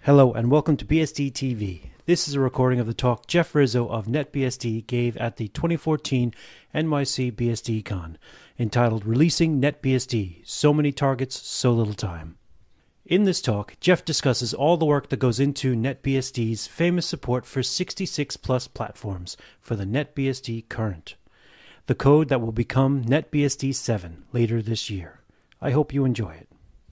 Hello and welcome to BSDTV. This is a recording of the talk Jeff Rizzo of NetBSD gave at the 2014 NYCBSDCon, entitled Releasing NetBSD, So Many Targets, So Little Time. In this talk, Jeff discusses all the work that goes into NetBSD's famous support for 66+ platforms for the NetBSD-current, the code that will become NetBSD 7 later this year. I hope you enjoy it.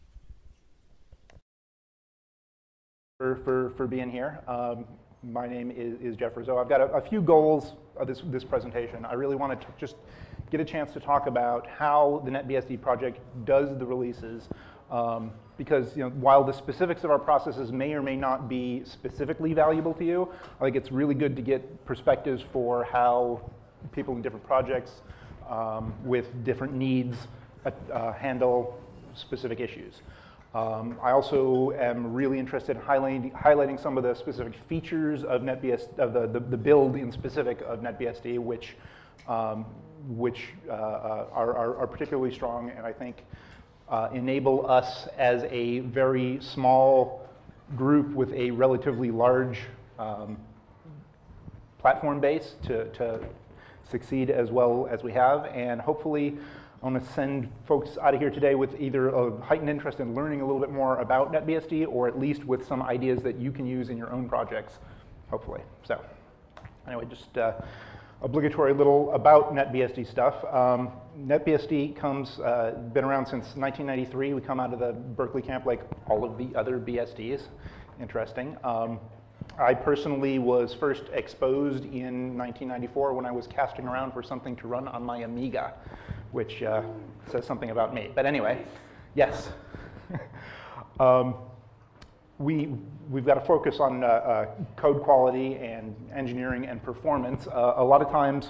For being here. My name is Jeff Rizzo. I've got a few goals of this presentation. I really wanted to just get a chance to talk about how the NetBSD project does the releases, because while the specifics of our processes may or may not be specifically valuable to you, I think it's really good to get perspectives for how people in different projects with different needs handle specific issues. I also am really interested in highlighting some of the specific features of NetBSD, of the build in specific of NetBSD, which are particularly strong and I think enable us as a very small group with a relatively large platform base to succeed as well as we have, and hopefully I want to send folks out of here today with either a heightened interest in learning a little bit more about NetBSD, or at least with some ideas that you can use in your own projects, hopefully. So anyway, just obligatory little about NetBSD stuff. NetBSD been around since 1993. We come out of the Berkeley camp like all of the other BSDs. Interesting. I personally was first exposed in 1994 when I was casting around for something to run on my Amiga, which says something about me. But anyway, yes. We've got to focus on code quality and engineering and performance. A lot of times,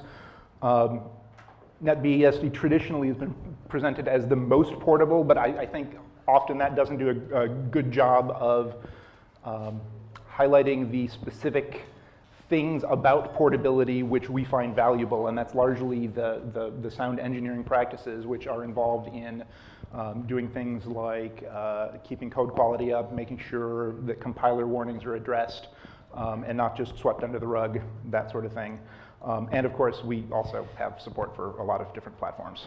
NetBSD traditionally has been presented as the most portable, but I think often that doesn't do a good job of highlighting the specific things about portability which we find valuable, and that's largely the sound engineering practices which are involved in doing things like keeping code quality up, making sure that compiler warnings are addressed and not just swept under the rug, that sort of thing. And of course, we also have support for a lot of different platforms.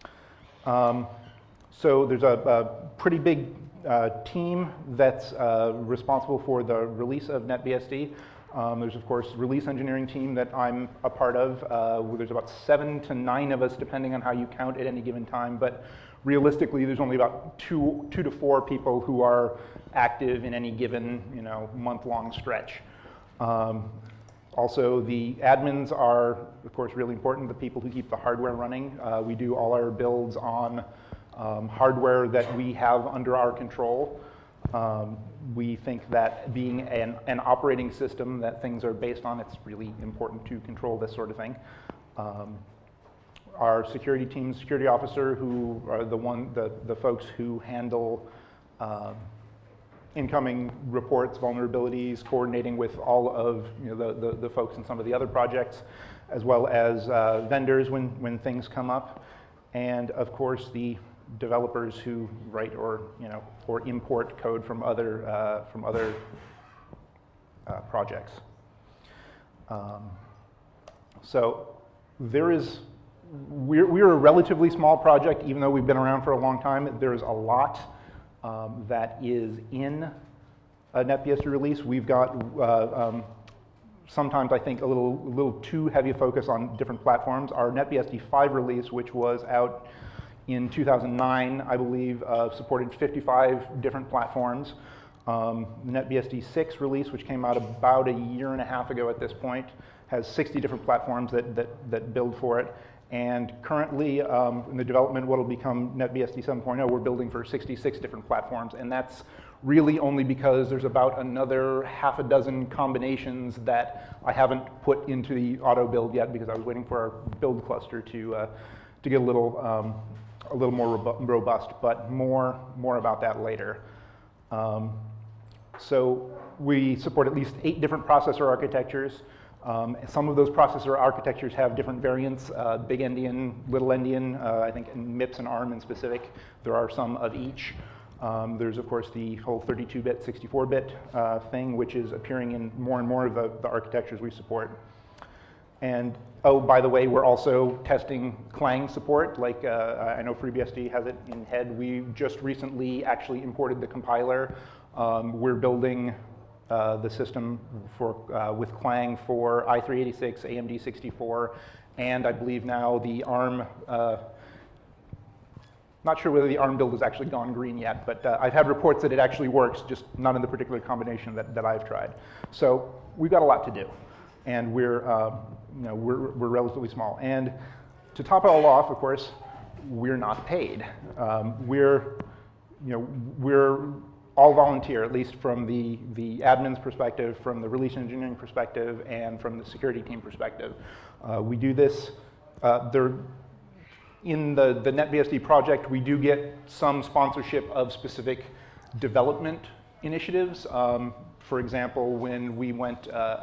So there's a pretty big team that's responsible for the release of NetBSD. There's, of course, release engineering team that I'm a part of. There's about 7 to 9 of us, depending on how you count at any given time. But realistically, there's only about two to 4 people who are active in any given month-long stretch. Also, the admins are, of course, really important, the people who keep the hardware running. We do all our builds on hardware that we have under our control. We think that being an operating system that things are based on, it's really important to control this sort of thing. Our security team, security officer, who are the folks who handle incoming reports, vulnerabilities, coordinating with all of the folks in some of the other projects, as well as vendors when things come up, and of course the developers who write or import code from other projects. So we're a relatively small project, even though we've been around for a long time. There is a lot that is in a NetBSD release. We've got sometimes I think a little too heavy a focus on different platforms. Our NetBSD 5 release, which was out in 2009, I believe, supported 55 different platforms. The NetBSD 6 release, which came out about a year and a half ago at this point, has 60 different platforms that build for it. And currently, in the development, what will become NetBSD 7.0, we're building for 66 different platforms. And that's really only because there's about another half a dozen combinations that I haven't put into the auto build yet, because I was waiting for our build cluster to get a little more robust, but more about that later. So we support at least 8 different processor architectures. Some of those processor architectures have different variants, big endian, little endian, I think in MIPS and ARM in specific. There are some of each. There's, of course, the whole 32-bit, 64-bit thing, which is appearing in more and more of the architectures we support. And, oh, by the way, we're also testing Clang support. Like, I know FreeBSD has it in head. We just recently actually imported the compiler. We're building the system for, with Clang for i386, AMD 64, and I believe now the ARM, not sure whether the ARM build has actually gone green yet, but I've had reports that it actually works, just not in the particular combination that I've tried. So we've got a lot to do, and we're relatively small. And to top it all off, of course, we're not paid. We're all volunteer, at least from the admin's perspective, from the release engineering perspective, and from the security team perspective. We do this. In the NetBSD project, we do get some sponsorship of specific development initiatives. For example, when we went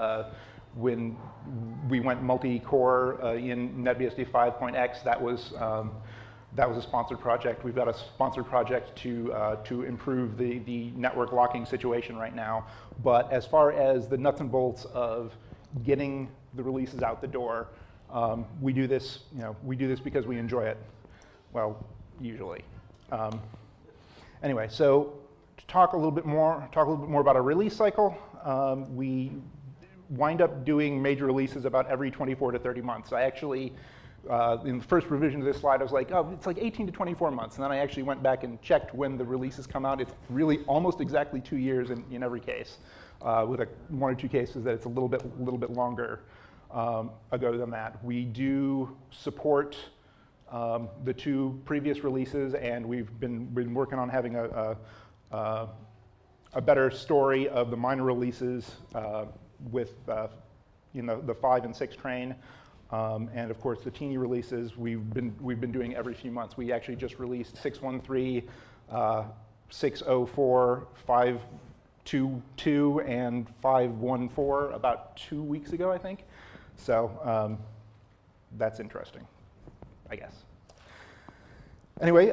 multi-core in NetBSD 5.x, that was a sponsored project. We've got a sponsored project to improve the network locking situation right now. But as far as the nuts and bolts of getting the releases out the door, we do this because we enjoy it. Well, usually. Anyway, so to talk a little bit more about our release cycle, we wind up doing major releases about every 24 to 30 months. I actually, in the first revision of this slide, I was like, oh, it's like 18 to 24 months. And then I actually went back and checked when the releases come out. It's really almost exactly 2 years in every case, with one or two cases that it's a little bit longer ago than that. We do support the two previous releases, and we've been working on having a better story of the minor releases with the 5 and 6 train. And of course, the teeny releases we've been doing every few months. We actually just released 6.13, 6.04, 5.2.2, and 5.1.4 about 2 weeks ago, I think. So that's interesting, I guess. Anyway,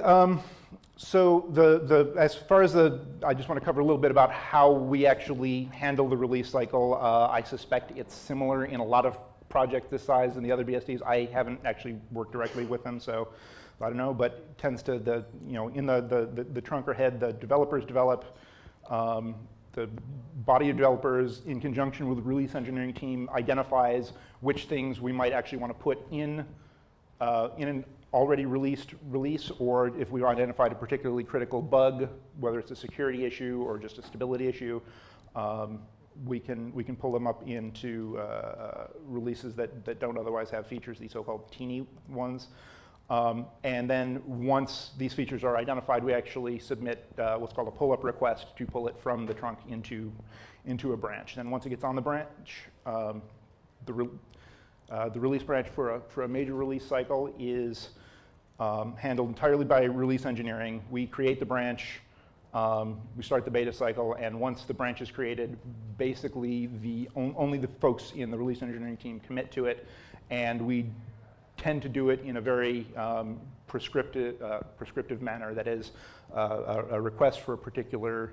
so as far as I just want to cover a little bit about how we actually handle the release cycle. I suspect it's similar in a lot of projects this size and the other BSDs. I haven't actually worked directly with them, so I don't know. But it tends to in the trunk or head, the developers develop. The body of developers, in conjunction with the release engineering team, identifies which things we might actually want to put in an already released release, or if we identified a particularly critical bug, whether it's a security issue or just a stability issue, we can pull them up into releases that don't otherwise have features, these so-called teeny ones. And then once these features are identified, we actually submit what's called a pull-up request to pull it from the trunk into a branch. And once it gets on the branch, the release branch for a major release cycle is handled entirely by release engineering. We create the branch, we start the beta cycle, and once the branch is created, basically only the folks in the release engineering team commit to it, and we tend to do it in a very prescriptive manner. That is, a request for a particular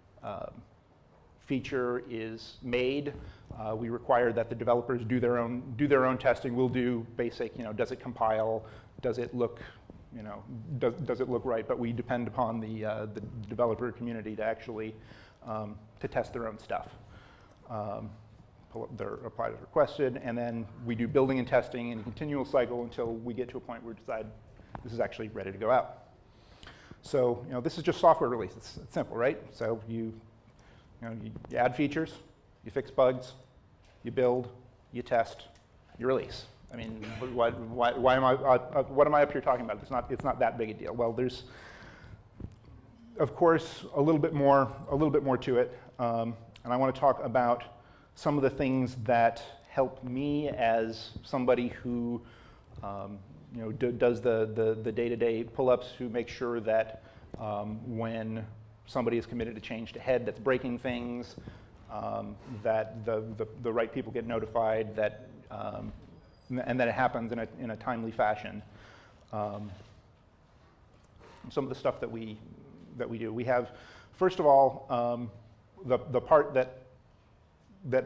feature is made. We require that the developers do their own testing. We'll do basic, does it compile? Does it look, does it look right? But we depend upon the developer community to actually to test their own stuff. Pull up their apply as requested, and then we do building and testing in a continual cycle until we get to a point where we decide this is actually ready to go out. So this is just software release. It's simple, right? So you add features, you fix bugs, you build, you test, you release. I mean, why am what am I up here talking about? It's not that big a deal. Well, there's of course a little bit more to it, and I want to talk about some of the things that help me as somebody who does the day-to-day pull-ups, who makes sure that when somebody is committed to change to head that's breaking things, that the right people get notified, that and that it happens in a timely fashion. Some of the stuff that we we do. We have, first of all, the part that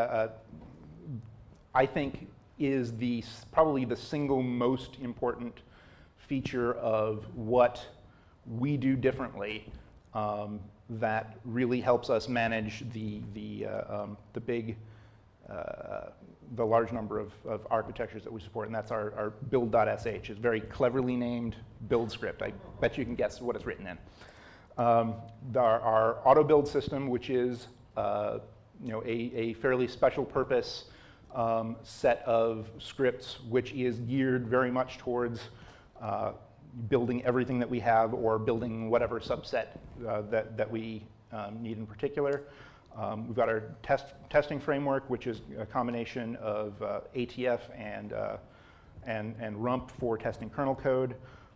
I think is probably the single most important feature of what we do differently that really helps us manage the large number of architectures that we support, and that's our build.sh. It's very cleverly named build script. I bet you can guess what it's written in. Our auto build system, which is a fairly special purpose set of scripts, which is geared very much towards building everything that we have or building whatever subset that we need in particular. We've got our testing framework, which is a combination of ATF and rump for testing kernel code.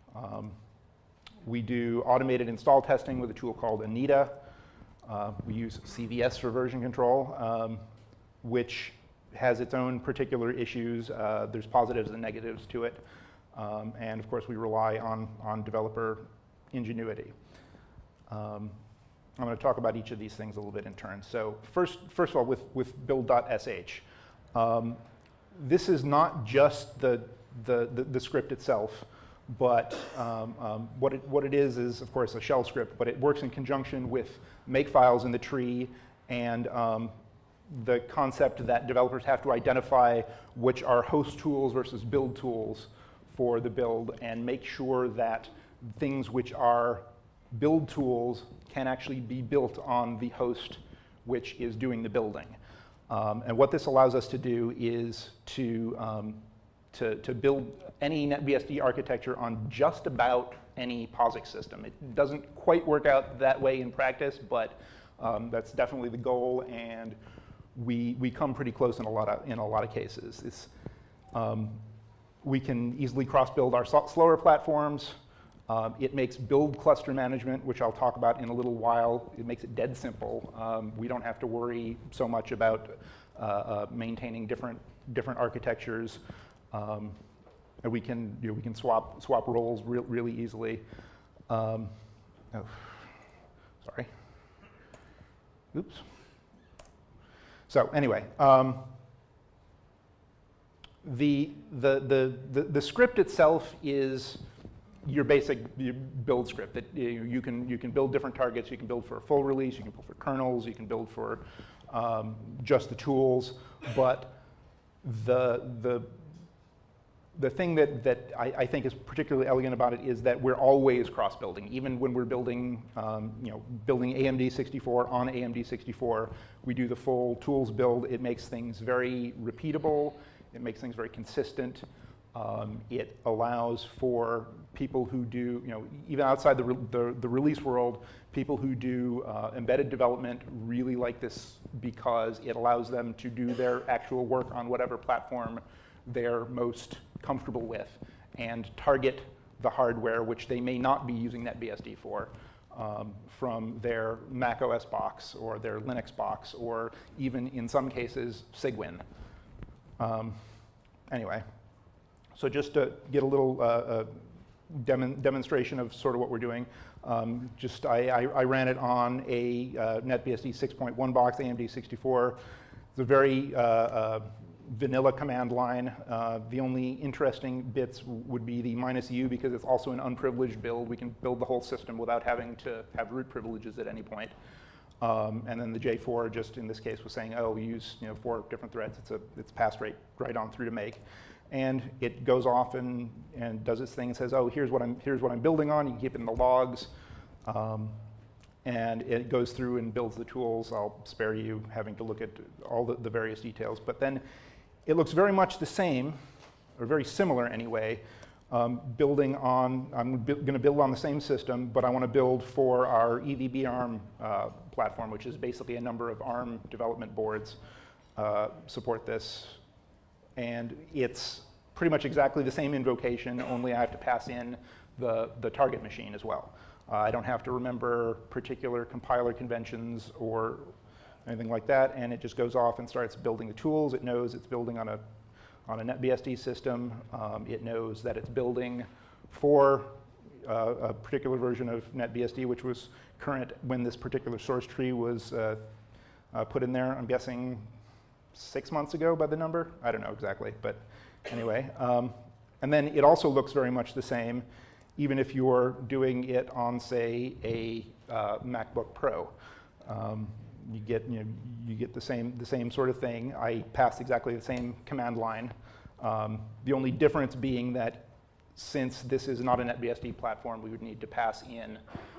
We do automated install testing with a tool called Anita. We use CVS for version control, which has its own particular issues. There's positives and negatives to it. And of course, we rely on developer ingenuity. I'm going to talk about each of these things a little bit in turn. So first of all, with build.sh, this is not just the script itself, but what it is of course a shell script, but it works in conjunction with makefiles in the tree and the concept that developers have to identify which are host tools versus build tools for the build, and make sure that things which are build tools can actually be built on the host which is doing the building. And what this allows us to do is to build any NetBSD architecture on just about any POSIX system. It doesn't quite work out that way in practice, but that's definitely the goal, and we come pretty close in a lot of cases. We can easily cross-build our slower platforms. It makes build cluster management, which I'll talk about in a little while. It makes it dead simple. We don't have to worry so much about maintaining different architectures. And we can swap roles really easily. Oh, sorry. Oops. So anyway, the script itself is your basic build script that you can build different targets. You can build for a full release. You can build for kernels. You can build for just the tools. But the thing that I think is particularly elegant about it is that we're always cross-building. Even when we're building, building AMD64 on AMD64, we do the full tools build. It makes things very repeatable. It makes things very consistent. It allows for people who do, even outside the release world, people who do embedded development really like this because it allows them to do their actual work on whatever platform they're most comfortable with and target the hardware which they may not be using NetBSD for from their Mac OS box or their Linux box or even in some cases Cygwin. Anyway, so just to get a little demonstration of sort of what we're doing, I ran it on a NetBSD 6.1 box, AMD64. It's a very vanilla command line. The only interesting bits would be the -u because it's also an unprivileged build. We can build the whole system without having to have root privileges at any point. And then the J4 just in this case was saying, oh, we use 4 different threads. It's passed right on through to make. And it goes off and does its thing and says, oh, here's what I'm building on. You can keep it in the logs. And it goes through and builds the tools. I'll spare you having to look at all the various details. But then it looks very much the same, or very similar anyway, I'm going to build on the same system, but I want to build for our EVB ARM platform, which is basically a number of ARM development boards support this. And it's pretty much exactly the same invocation, only I have to pass in the target machine as well. I don't have to remember particular compiler conventions or anything like that, and it just goes off and starts building the tools. It knows it's building on a NetBSD system. It knows that it's building for a particular version of NetBSD, which was current when this particular source tree was put in there. I'm guessing 6 months ago by the number. I don't know exactly, but anyway. And then it also looks very much the same, even if you're doing it on, say, a MacBook Pro. You get the same sort of thing. I passed exactly the same command line. The only difference being that since this is not a NetBSD platform, we would need to pass in,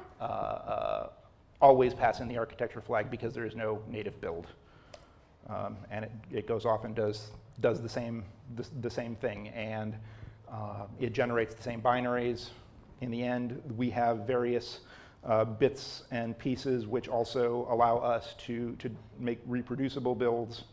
always pass in the architecture flag because there is no native build. And it goes off and does the same thing, and it generates the same binaries. In the end, we have various bits and pieces which also allow us to make reproducible builds,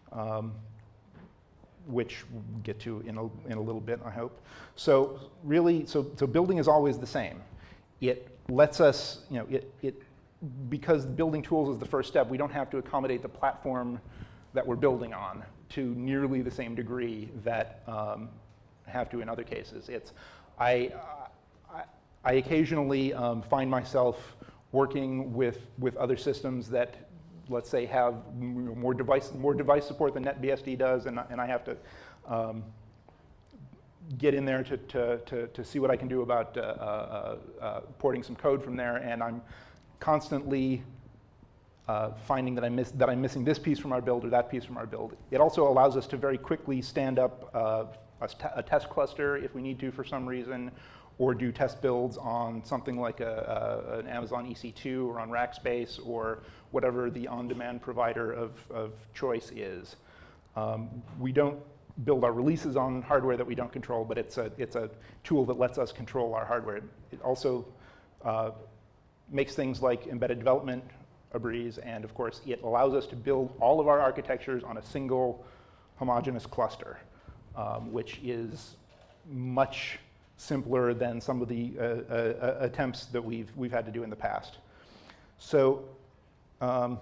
which we'll get to in a little bit, I hope. So really, so building is always the same. It lets us, because building tools is the first step, we don't have to accommodate the platform that we're building on to nearly the same degree that have to in other cases. I occasionally find myself working with other systems that, let's say, have more device support than NetBSD does, and I have to get in there to see what I can do about porting some code from there, and I'm constantly finding that I'm missing this piece from our build or that piece from our build. It also allows us to very quickly stand up a test cluster if we need to for some reason, or do test builds on something like an Amazon EC2 or on Rackspace or whatever the on-demand provider of choice is. We don't build our releases on hardware that we don't control, but it's a tool that lets us control our hardware. It also makes things like embedded development a breeze, and of course it allows us to build all of our architectures on a single homogeneous cluster, which is much simpler than some of the attempts that we've had to do in the past. So that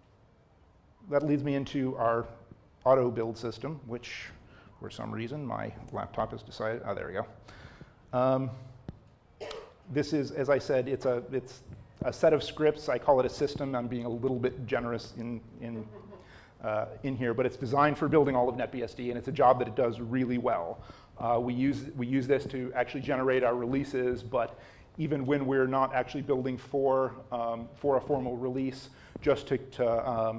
leads me into our auto build system, which for some reason my laptop has decided, oh, there we go. This is, as I said, it's a set of scripts. I call it a system. I'm being a little bit generous in here, but it's designed for building all of NetBSD, and it's a job that it does really well. We use this to actually generate our releases, but even when we're not actually building for a formal release, just on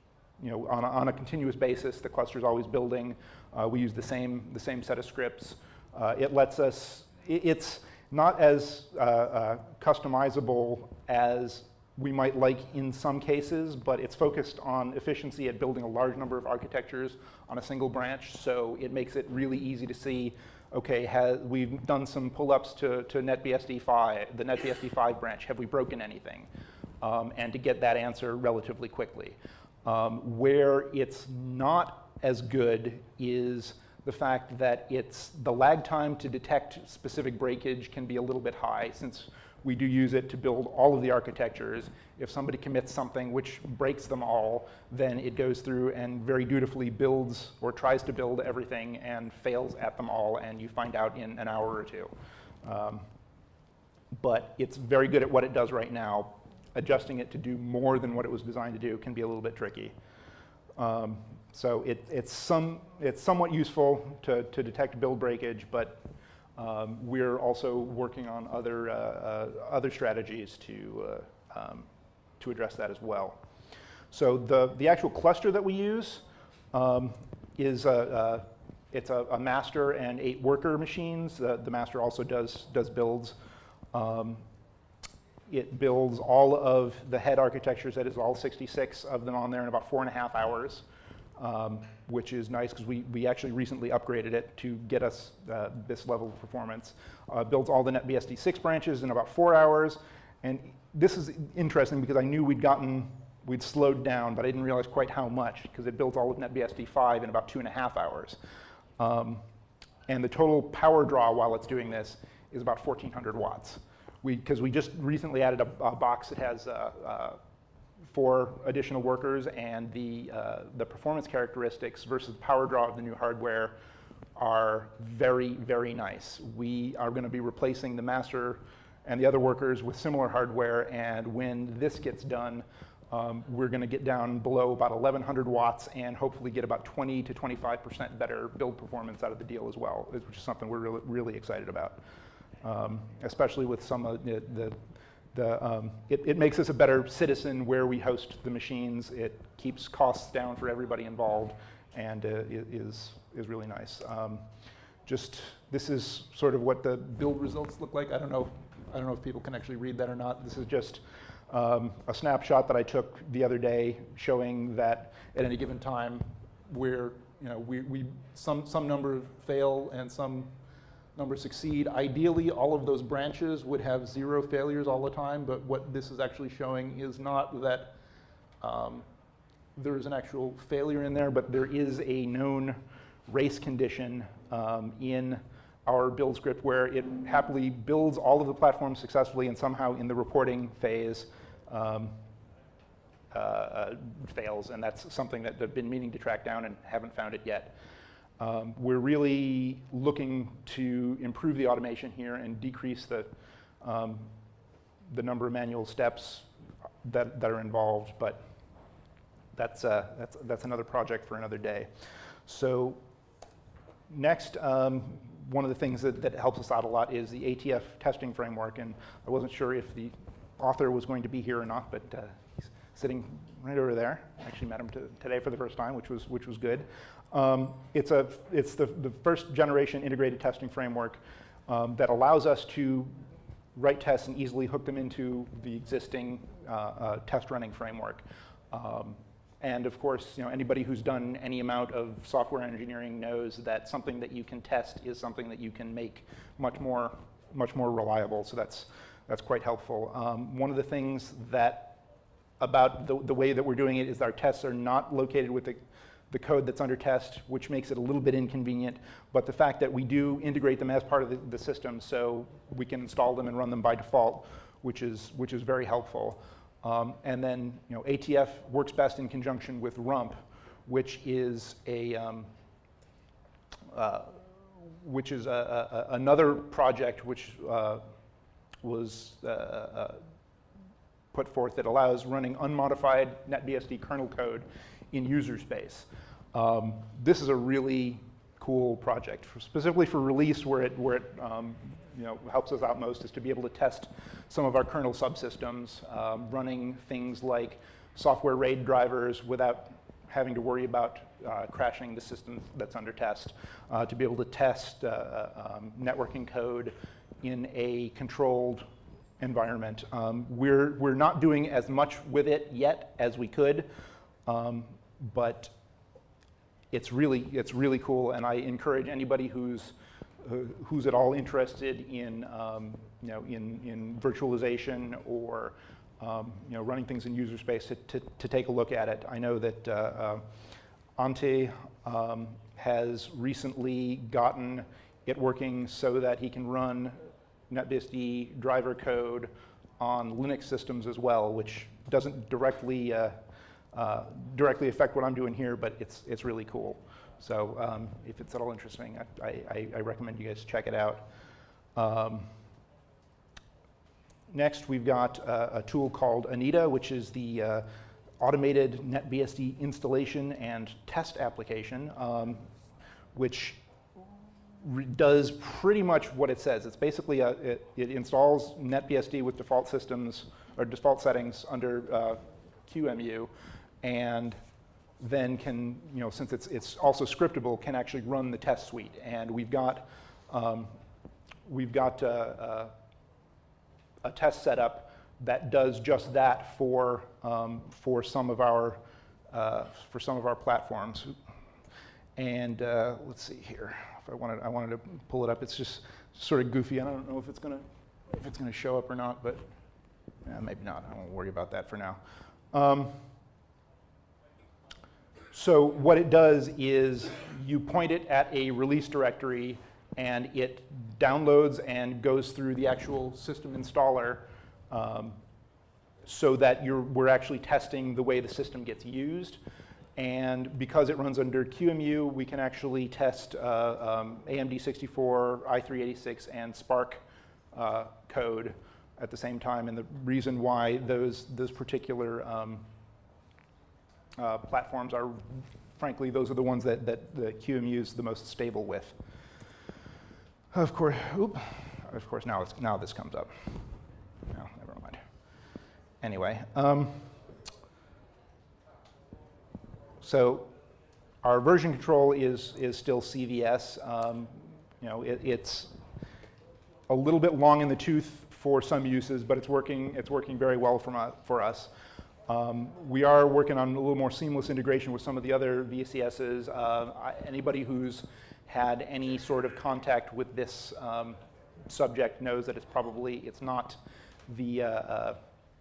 a continuous basis, the cluster is always building. We use the same set of scripts. It lets us. It's not as customizable as we might like in some cases, but it's focused on efficiency at building a large number of architectures on a single branch, so it makes it really easy to see, okay, we've done some pull-ups to NetBSD-5, the NetBSD-5 branch, have we broken anything? And to get that answer relatively quickly. Where it's not as good is the fact that the lag time to detect specific breakage can be a little bit high, since we do use it to build all of the architectures. If somebody commits something which breaks them all, then it goes through and very dutifully builds or tries to build everything and fails at them all, and you find out in an hour or two. But it's very good at what it does right now. Adjusting it to do more than what it was designed to do can be a little bit tricky. So it's somewhat useful to detect build breakage, but we're also working on other strategies to address that as well. So the actual cluster that we use is it's a master and 8 worker machines. The master also does builds. It builds all of the head architectures, that is all 66 of them on there in about 4.5 hours. Which is nice because we actually recently upgraded it to get us this level of performance. Builds all the NetBSD 6 branches in about 4 hours. And this is interesting because I knew we'd slowed down, but I didn't realize quite how much, because it builds all of NetBSD 5 in about 2.5 hours. And the total power draw while it's doing this is about 1,400 watts. Because we just recently added a box that has 4 additional workers, and the performance characteristics versus the power draw of the new hardware are very, very nice. We are going to be replacing the master and the other workers with similar hardware, and when this gets done, we're going to get down below about 1100 watts and hopefully get about 20 to 25% better build performance out of the deal as well, which is something we're really, really excited about. Especially with some of it makes us a better citizen where we host the machines. It keeps costs down for everybody involved, and is really nice. This is sort of what the build results look like. I don't know if people can actually read that or not. This is just a snapshot that I took the other day, showing that at any given time, we're some number fail and some number succeed. Ideally, all of those branches would have 0 failures all the time, but what this is actually showing is not that there is an actual failure in there, but there is a known race condition in our build script where it happily builds all of the platforms successfully, and somehow in the reporting phase fails, and that's something that I've been meaning to track down and haven't found it yet. We're really looking to improve the automation here and decrease the number of manual steps that are involved, but that's another project for another day. So next, one of the things that helps us out a lot is the ATF testing framework, and I wasn't sure if the author was going to be here or not, but he's sitting right over there. I actually met him today for the first time, which was good. It's the first generation integrated testing framework that allows us to write tests and easily hook them into the existing test running framework. And of course, anybody who's done any amount of software engineering knows that something that you can test is something that you can make much more reliable. So that's quite helpful. One of the things about the way that we're doing it is our tests are not located with the code that's under test, which makes it a little bit inconvenient. But the fact that we do integrate them as part of the system, so we can install them and run them by default, which is very helpful. And then ATF works best in conjunction with RUMP, which is another project which was put forth that allows running unmodified NetBSD kernel code in user space. This is a really cool project, specifically for release, where it helps us out most is to be able to test some of our kernel subsystems, running things like software RAID drivers without having to worry about crashing the system that's under test, to be able to test networking code in a controlled environment. We're not doing as much with it yet as we could, but it's really cool, and I encourage anybody who's at all interested in in virtualization or running things in user space to take a look at it. I know that Ante has recently gotten it working so that he can run NetBSD driver code on Linux systems as well, which doesn't directly affect what I'm doing here, but it's really cool. So if it's at all interesting, I recommend you guys check it out. Next, we've got a tool called Anita, which is the automated NetBSD installation and test application, which does pretty much what it says. It's basically it installs NetBSD with default systems or default settings under QEMU, and then can, since it's also scriptable, can actually run the test suite. And we've got a test setup that does just that for some of our platforms. And let's see here. If I wanted to pull it up. It's just sort of goofy. I don't know if it's gonna show up or not, but maybe not. I won't worry about that for now. So what it does is you point it at a release directory, and it downloads and goes through the actual system installer, so that we're actually testing the way the system gets used. And because it runs under QEMU, we can actually test AMD64, i386, and Spark code at the same time. And the reason why those particular platforms are, frankly, those are the ones that the QEMU is the most stable with. Of course, now this comes up. No, never mind. Anyway. So our version control is still CVS. It's a little bit long in the tooth for some uses, but it's working very well for us. We are working on a little more seamless integration with some of the other VCSs. Anybody who's had any sort of contact with this subject knows that it's not the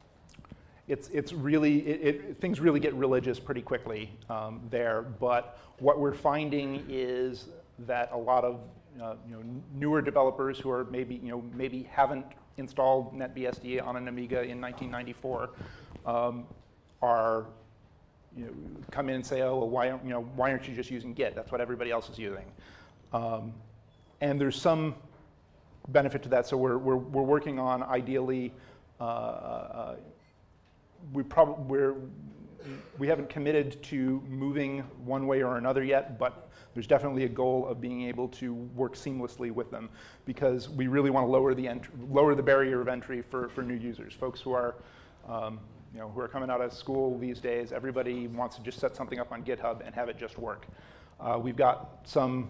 things really get religious pretty quickly there. But what we're finding is that a lot of newer developers who are maybe haven't installed NetBSD on an Amiga in 1994 are come in and say, oh, well, why aren't you just using Git? That's what everybody else is using. And there's some benefit to that. So we're working on ideally. We haven't committed to moving one way or another yet, but there's definitely a goal of being able to work seamlessly with them, because we really want to lower the barrier of entry for new users, folks who are who are coming out of school these days. Everybody wants to just set something up on GitHub and have it just work. We've got some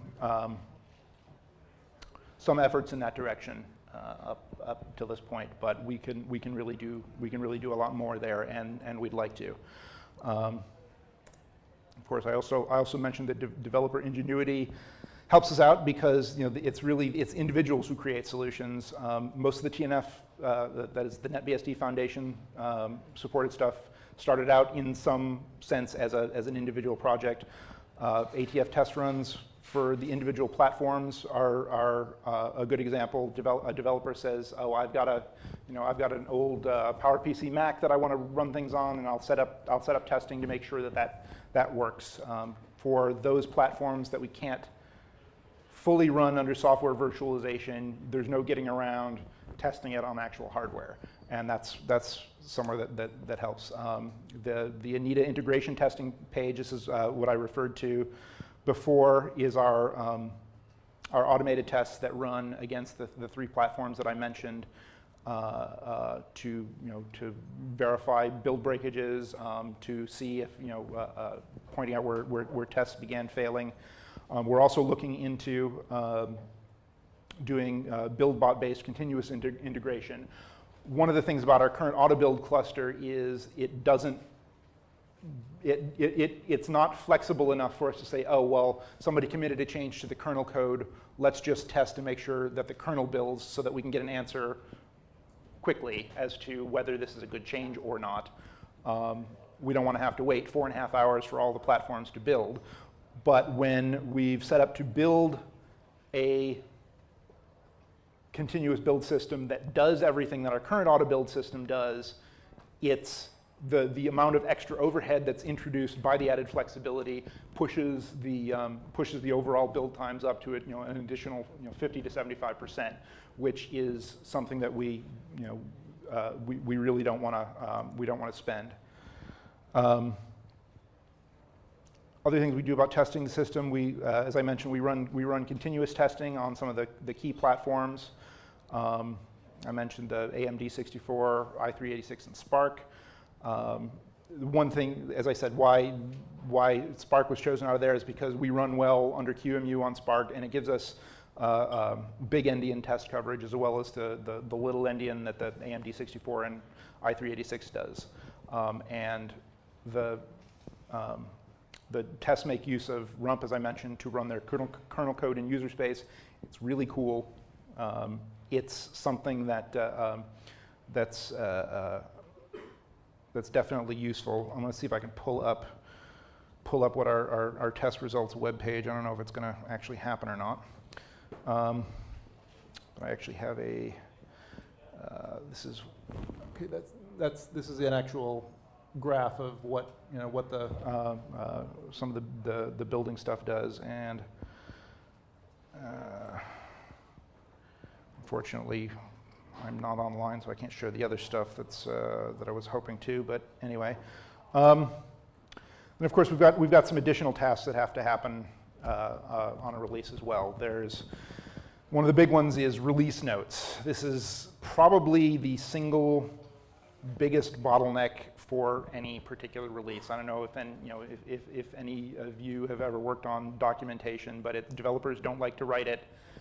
efforts in that direction. Up to this point, but we can really do a lot more there, and we'd like to. Of course, I also mentioned that developer ingenuity helps us out, because it's individuals who create solutions. Most of the TNF, that is the NetBSD Foundation supported stuff, started out in some sense as an individual project. ATF test runs for the individual platforms are a good example. A developer says, "Oh, I've got an old PowerPC Mac that I want to run things on, and I'll set up testing to make sure that works." For those platforms that we can't fully run under software virtualization, there's no getting around testing it on actual hardware, and that's somewhere that helps. The Anita integration testing page. This is what I referred to before, is our automated tests that run against the three platforms that I mentioned to verify build breakages, to see if pointing out where tests began failing. We're also looking into doing build-bot-based continuous integration. One of the things about our current auto-build cluster is it's not flexible enough for us to say, oh, well, somebody committed a change to the kernel code. Let's just test to make sure that the kernel builds so that we can get an answer quickly as to whether this is a good change or not. We don't want to have to wait 4.5 hours for all the platforms to build. But when we've set up to build a continuous build system that does everything that our current auto build system does, it's the amount of extra overhead that's introduced by the added flexibility pushes the overall build times up to an additional 50 to 75%, which is something that we really don't want to spend. Other things we do about testing the system, as I mentioned, we run continuous testing on some of the key platforms. I mentioned the AMD64, i386, and Spark. One thing, as I said, why Spark was chosen out of there is because we run well under QEMU on Spark, and it gives us big endian test coverage, as well as the little endian that the AMD64 and i386 does. And the tests make use of rump, as I mentioned, to run their kernel code in user space. It's really cool. It's something that's definitely useful. I'm going to see if I can pull up what our test results webpage. I don't know if it's going to actually happen or not. But I actually have a. This is okay. This is an actual graph of what the some of the building stuff does, and unfortunately, I'm not online, so I can't share the other stuff that's that I was hoping to. But anyway, and of course we've got some additional tasks that have to happen on a release as well. There's one of the big ones is release notes. This is probably the single biggest bottleneck for any particular release. I don't know if any of you have ever worked on documentation, but developers don't like to write it.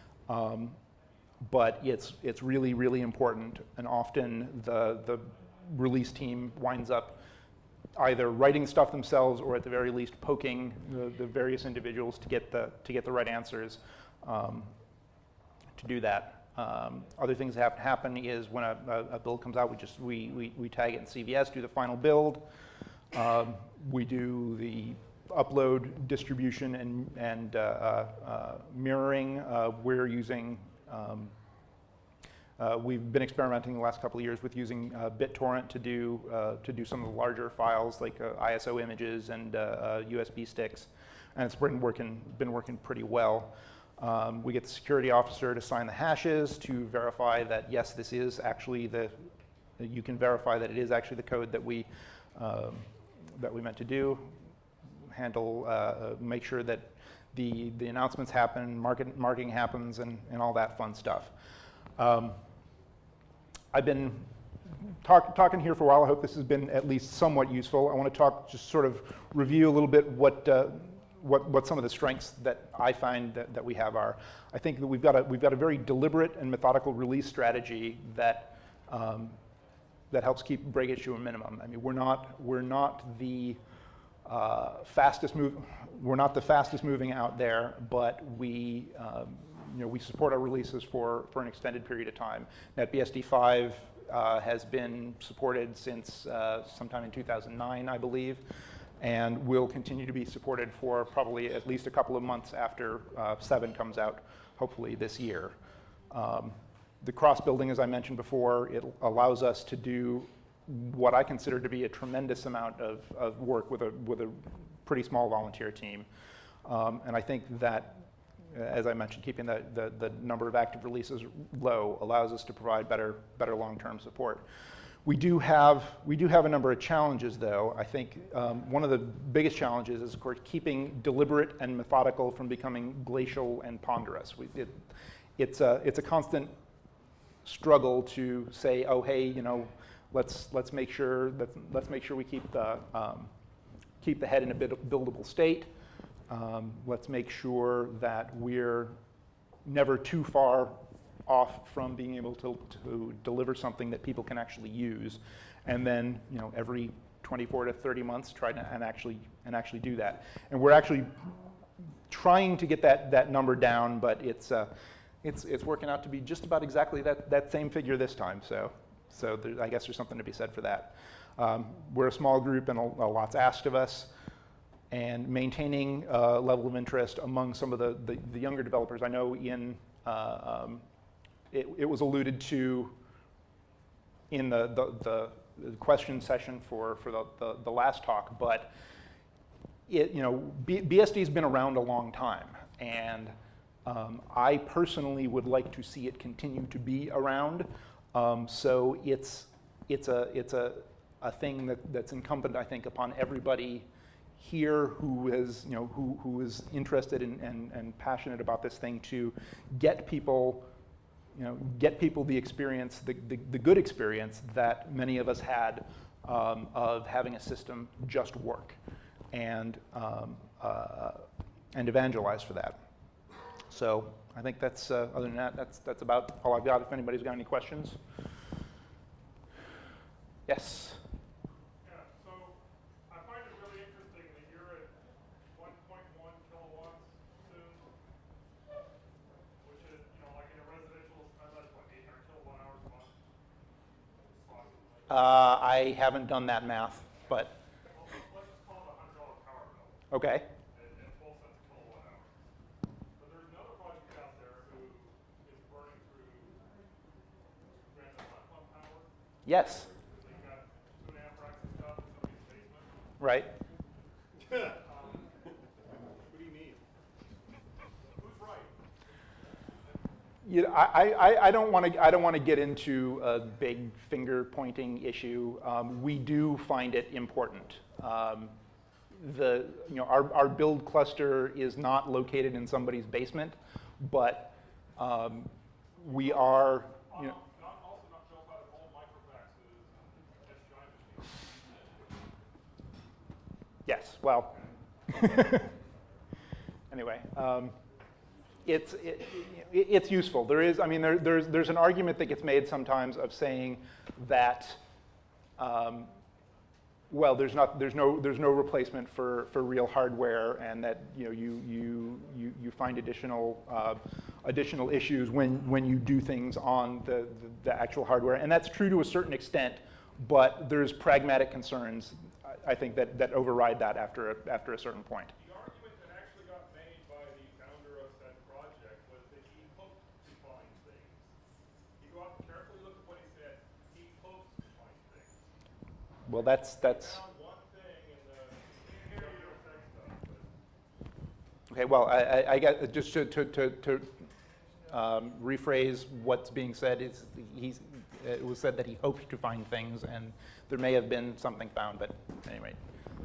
But it's really, really important, and often the release team winds up either writing stuff themselves or at the very least poking the various individuals to get the right answers to do that. Other things that have to happen is when a build comes out, we tag it in CVS, do the final build. We do the upload, distribution, and mirroring. We're using we've been experimenting the last couple of years with using BitTorrent to do some of the larger files like ISO images and USB sticks, and it's been working pretty well. We get the security officer to sign the hashes to verify that yes, this is actually you can verify that it is actually the code that we meant to do. Make sure that the announcements happen, marketing happens, and all that fun stuff. I've been talking here for a while. I hope this has been at least somewhat useful. I want to just sort of review a little bit what some of the strengths that I find that we have are. I think that we've got a very deliberate and methodical release strategy that helps keep breakage to a minimum. I mean, we're not the fastest moving out there, but we support our releases for an extended period of time. NetBSD-5 has been supported since sometime in 2009, I believe, and will continue to be supported for probably at least a couple of months after 7 comes out, hopefully this year. The cross-building, as I mentioned before, it allows us to do what I consider to be a tremendous amount of work with a pretty small volunteer team. And I think that, as I mentioned, keeping the number of active releases low allows us to provide better long-term support. We do have a number of challenges, though. I think one of the biggest challenges is, of course, keeping deliberate and methodical from becoming glacial and ponderous. It's a constant struggle to say, oh, hey, let's make sure we keep the head in a buildable state. Let's make sure that we're never too far off from being able to deliver something that people can actually use, and then every 24 to 30 months try to and actually do that. And we're actually trying to get that number down, but it's working out to be just about exactly that same figure this time. So I guess there's something to be said for that. We're a small group, and a lot's asked of us. And maintaining a level of interest among some of the younger developers. I know it was alluded to in the question session for the last talk, but BSD's been around a long time, and I personally would like to see it continue to be around. So it's a thing that's incumbent, I think, upon everybody here who is interested and passionate about this thing to get people the experience, the good experience that many of us had of having a system just work, and evangelize for that. So I think that's other than that, that's about all I've got. If anybody's got any questions, yes. I haven't done that math, but let's just call it a $100 power bill. Okay. In full cents a kilowatt hour. But there's another project out there who is burning through random platform power. Yes. They've got 2.5 racks of stuff, and somebody's right? What do you mean? Who's right? I don't want to get into a big finger pointing issue. We do find it important. Our build cluster is not located in somebody's basement, but we are, Not show up out of old microfaxes and SGI machines. yes, well, anyway, it's useful. There is, I mean, there's an argument that gets made sometimes of saying that, well, there's no replacement for real hardware, and that you find additional issues when you do things on the actual hardware, and that's true to a certain extent, but there's pragmatic concerns, I think, that override that after a certain point. The argument that actually got made by the founder of that project was that he hoped to find things. You go out and carefully look at what he said. He hopes to find things. Well, that's. Found one thing in the tech stuff. Okay. Well, I got just to rephrase what's being said is it was said that he hoped to find things, and there may have been something found, but anyway.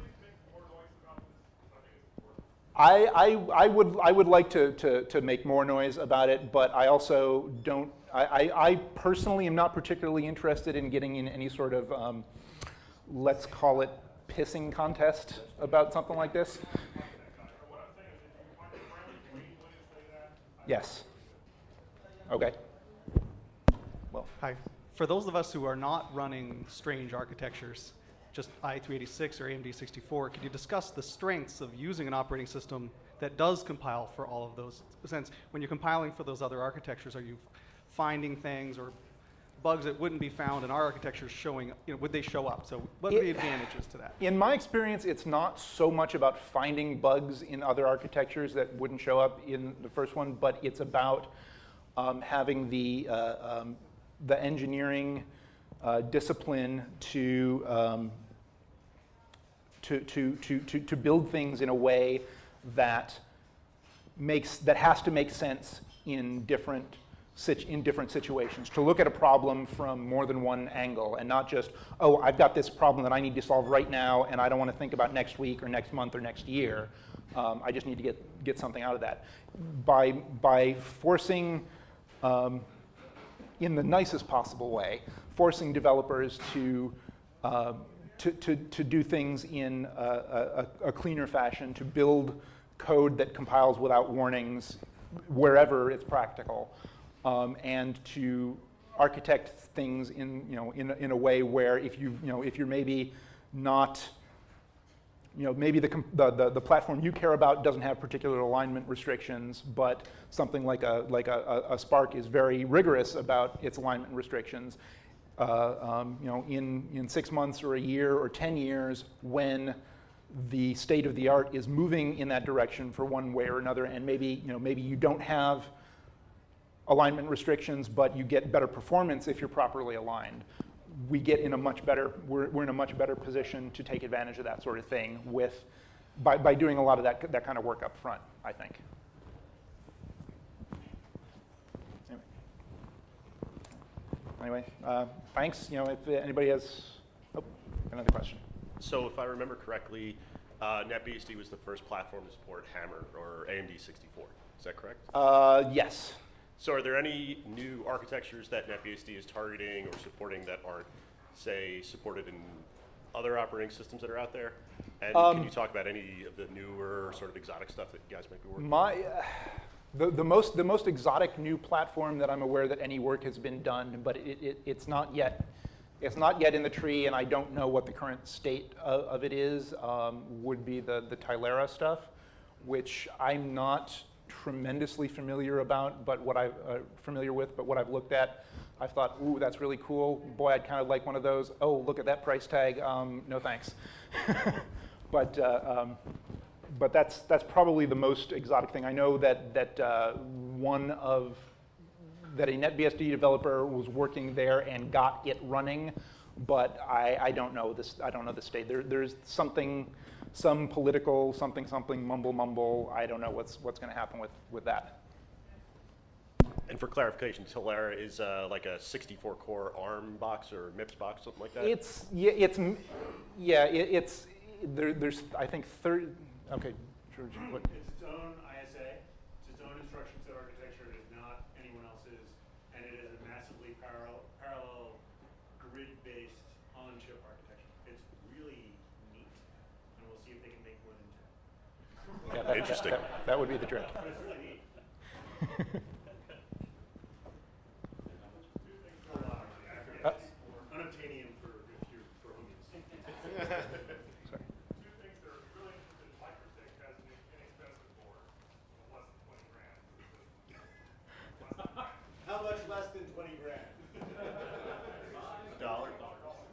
I would like to make more noise about it, but I also don't. I personally am not particularly interested in getting in any sort of let's call it pissing contest about something like this. Yes. Okay. Well. Hi. For those of us who are not running strange architectures, just i386 or AMD64, could you discuss the strengths of using an operating system that does compile for all of those? Since when you're compiling for those other architectures, are you finding things or bugs that wouldn't be found in our architectures showing, would they show up? So what are the advantages to that? In my experience, it's not so much about finding bugs in other architectures that wouldn't show up in the first one, but it's about having the engineering discipline to build things in a way that has to make sense in different situations, to look at a problem from more than one angle and not just, oh, I've got this problem that I need to solve right now and I don't want to think about next week or next month or next year. I just need to get something out of that. By forcing, in the nicest possible way, forcing developers to do things in a cleaner fashion, to build code that compiles without warnings wherever it's practical, and to architect things in a way where if you're maybe not, maybe the platform you care about doesn't have particular alignment restrictions, but something like a Spark is very rigorous about its alignment restrictions. In 6 months or a year or 10 years, when the state of the art is moving in that direction for one way or another, and maybe you don't have alignment restrictions, but you get better performance if you're properly aligned. We're in a much better position to take advantage of that sort of thing by doing a lot of that kind of work up front, I think. Anyway, thanks. If anybody has another question. So if I remember correctly, NetBSD was the first platform to support Hammer or AMD64. Is that correct? Yes. So are there any new architectures that NetBSD is targeting or supporting that aren't, say, supported in other operating systems that are out there? And can you talk about any of the newer sort of exotic stuff that you guys might be working on? The most exotic new platform that I'm aware that any work has been done, but it's not yet in the tree, and I don't know what the current state of it is, would be the Tilera stuff, which I'm not tremendously familiar about, but what I've looked at, I've thought, ooh, that's really cool. Boy, I'd kind of like one of those. Oh, look at that price tag. No thanks. But that's probably the most exotic thing. I know that a NetBSD developer was working there and got it running but I don't know this. I don't know the state. There's something, some political something mumble. I don't know what's going to happen with that. And for clarification, Tilera is like a 64-core ARM box or MIPS box, something like that? There's I think 30. Okay, George. What? It's its own ISA. It's its own instruction set architecture. It is not anyone else's, and it is a massively parallel grid-based on-chip architecture. It's really neat, and we'll see if they can make more than 10. Yeah, Interesting. That would be the trick. But it's really neat. Unobtainium for homies. Sorry. Two things that are really interesting. Microsync has an inexpensive board, less than 20 grand. How much less than 20 grand? Dollar? It's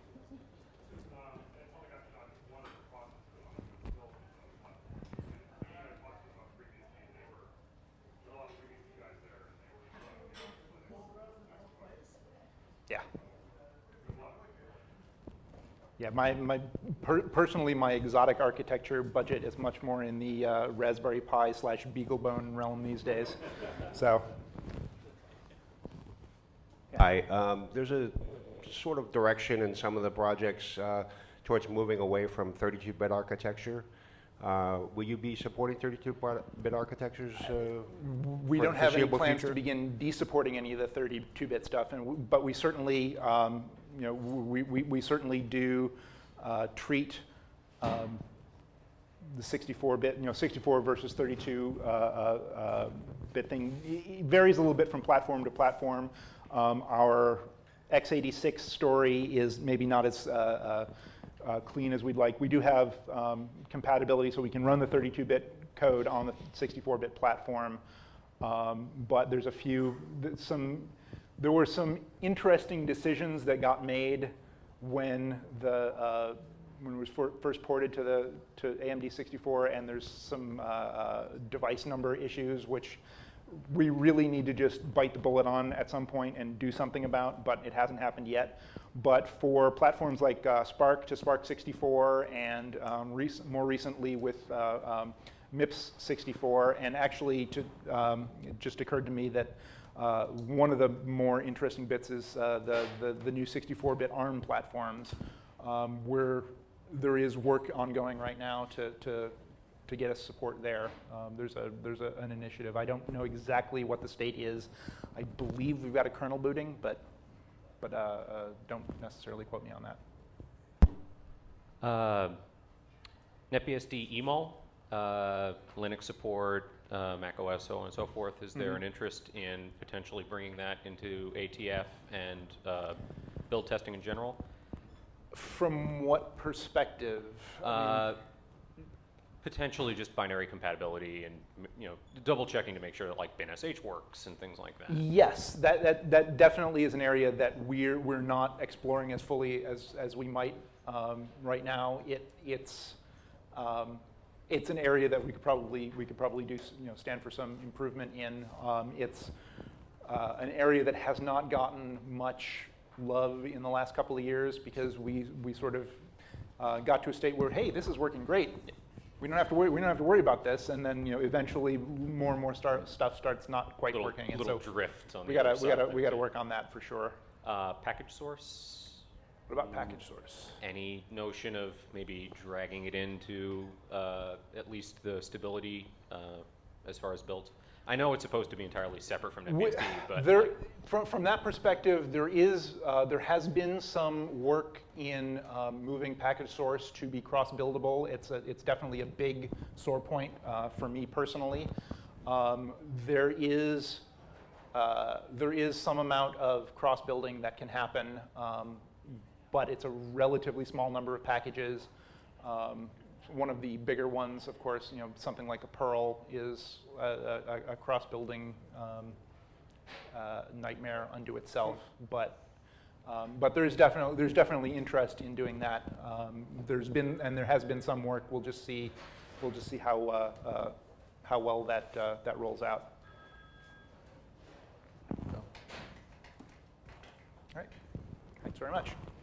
only got one of the processes on it built into the platform. And we even talked about previous team. There were a lot of previous guys there, and they were Yeah. Yeah, personally, my exotic architecture budget is much more in the Raspberry Pi / BeagleBone realm these days. So. Hi, there's a sort of direction in some of the projects towards moving away from 32-bit architecture. Will you be supporting 32-bit architectures? We don't have any plans future? to begin de-supporting any of the 32-bit stuff, but we certainly, we certainly do treat the 64-bit, 64 versus 32-bit thing. It varies a little bit from platform to platform. Our x86 story is maybe not as clean as we'd like. We do have compatibility, so we can run the 32-bit code on the 64-bit platform. But there's there were some interesting decisions that got made when it was first ported to AMD 64, and there's some device number issues which we really need to just bite the bullet on at some point and do something about, but it hasn't happened yet. But for platforms like Spark to Spark 64, and more recently with MIPS 64, and actually it just occurred to me that one of the more interesting bits is the new 64-bit ARM platforms, where there is work ongoing right now to get us support there. There's an initiative. I don't know exactly what the state is. I believe we've got a kernel booting, but don't necessarily quote me on that. NetBSD emul, Linux support, Mac OS, so on and so forth. Is there an interest in potentially bringing that into ATF and build testing in general? From what perspective? Potentially just binary compatibility and double checking to make sure that like binsh works and things like that. Yes, that definitely is an area that we're not exploring as fully as we might right now. It's an area that we could probably do stand for some improvement in. It's an area that has not gotten much love in the last couple of years because we sort of got to a state where, hey, this is working great. We don't have to worry about this, and then eventually more and more stuff starts not quite working. And little so drift on we the got other to side. work on that for sure. Package source. What about package source? Any notion of maybe dragging it into at least the stability as far as builds? I know it's supposed to be entirely separate from NetBSD, but from that perspective, there has been some work in moving package source to be cross-buildable. It's definitely a big sore point for me personally. There is some amount of cross-building that can happen, but it's a relatively small number of packages. One of the bigger ones, of course, something like a Perl is a cross-building nightmare unto itself. But there's definitely interest in doing that. There has been some work. We'll just see how well that rolls out. So. All right. Thanks very much.